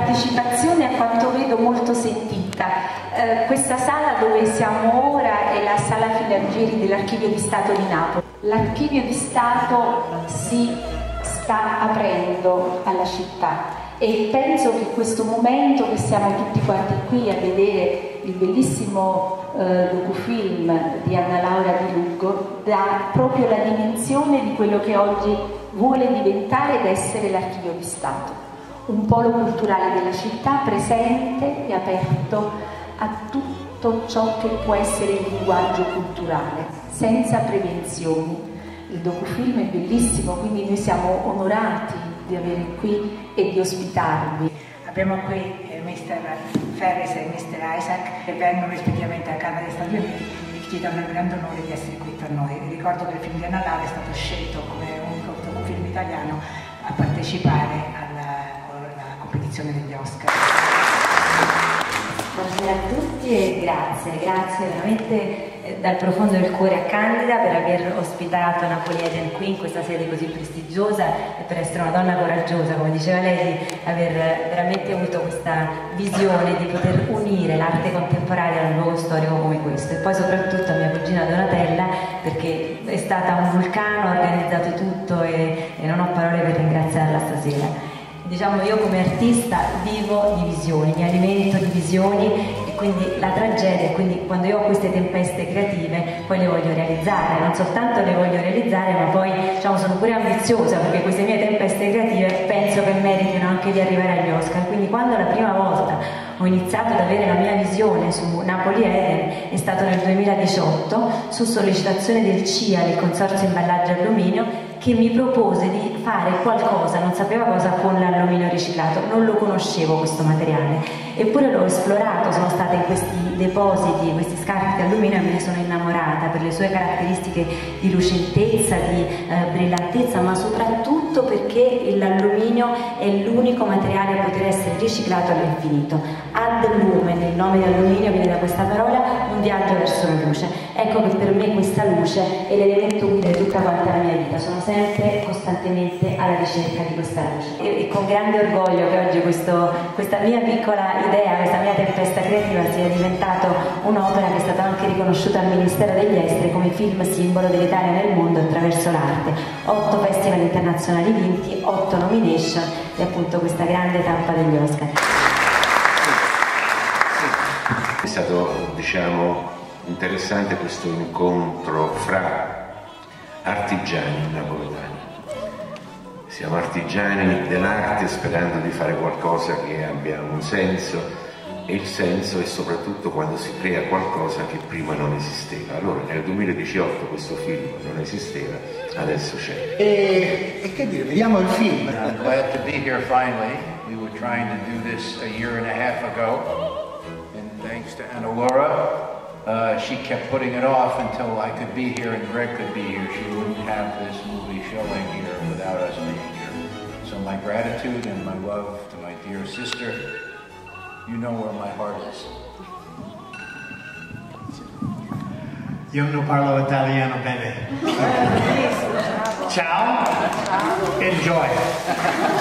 partecipazione a quanto vedo molto sentita. Questa sala dove siamo ora è la sala Filangieri dell'Archivio di Stato di Napoli. L'Archivio di Stato si sta aprendo alla città e penso che questo momento che siamo tutti quanti qui a vedere il bellissimo docufilm di Anna Laura Di Lugo dà proprio la dimensione di quello che oggi vuole diventare ed essere l'Archivio di Stato, un polo culturale della città presente e aperto a tutto ciò che può essere il linguaggio culturale, senza prevenzioni. Il docufilm è bellissimo, quindi noi siamo onorati di avervi qui e di ospitarvi. Abbiamo qui Mr. Ferris e Mr. Isaac che vengono rispettivamente dalla Camera degli Stati Uniti e ci danno il grande onore di essere qui per noi. Ricordo che il film di Anna Laura è stato scelto come unico film italiano a partecipare alla competizione degli Oscar. Buonasera a tutti e grazie veramente dal profondo del cuore a Candida per aver ospitato Napoli Eden qui in questa sede così prestigiosa e per essere una donna coraggiosa, come diceva lei, di aver veramente avuto questa visione di poter unire l'arte contemporanea a un luogo storico come questo. E poi soprattutto a mia cugina Donatella, perché è stata un vulcano, ha organizzato tutto e non ho parole per ringraziarla stasera. Diciamo, io come artista vivo di visioni, mi alimento di visioni e quindi la tragedia, quindi quando io ho queste tempeste creative poi le voglio realizzare, non soltanto le voglio realizzare ma poi diciamo, sono pure ambiziosa perché queste mie tempeste creative penso che meritino anche di arrivare agli Oscar. Quindi quando la prima volta ho iniziato ad avere la mia visione su Napoli Eden è stato nel 2018 su sollecitazione del CIA, del Consorzio Imballaggi Alluminio, che mi propose di fare qualcosa, non sapeva cosa, con l'alluminio riciclato, non lo conoscevo questo materiale, eppure l'ho esplorato, sono stata in questi depositi, questi scarti di alluminio e me ne sono innamorata per le sue caratteristiche di lucentezza, di brillantezza, ma soprattutto perché l'alluminio è l'unico materiale a poter essere riciclato all'infinito. Ad lumen, il nome di alluminio viene da questa parola, un viaggio verso la luce. Ecco che per me questa luce è l'elemento guida di tutta quanta la mia vita, sono sempre costantemente alla ricerca di questa luce e con grande orgoglio che oggi questa mia piccola idea, questa mia tempesta creativa sia diventato un'opera che è stata anche riconosciuta al Ministero degli Esteri come film simbolo dell'Italia nel mondo attraverso l'arte. 8 festival internazionali vinti, 8 nomination e appunto questa grande tappa degli Oscar. È stato, diciamo, interessante questo incontro fra artigiani napoletani. Siamo artigiani dell'arte sperando di fare qualcosa che abbia un senso, e il senso è soprattutto quando si crea qualcosa che prima non esisteva. Allora nel 2018 questo film non esisteva, adesso c'è. E che dire, vediamo il film. I'm glad to be here finally. We were trying to do this a year and a half ago, and thanks to Anna Laura, she kept putting it off until I could be here and Greg could be here. She wouldn't have this movie showing here without us being here. So my gratitude and my love to my dear sister. You know where my heart is. Io non parlo italiano bene. Ciao. Enjoy.